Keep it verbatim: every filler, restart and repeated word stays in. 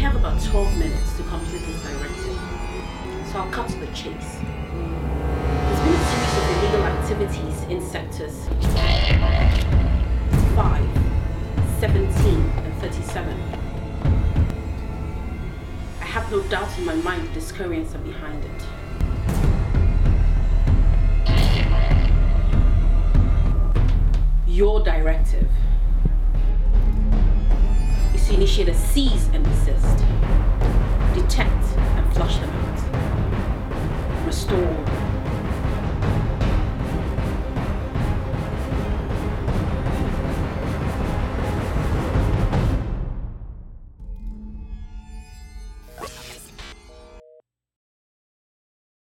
have about twelve minutes to complete this directive, so I'll cut to the chase. There's been a series of illegal activities in sectors five, seventeen, and thirty-seven. I have no doubt in my mind the Discorians are behind it. Your directive is to initiate a cease and desist, detect and flush them out, restore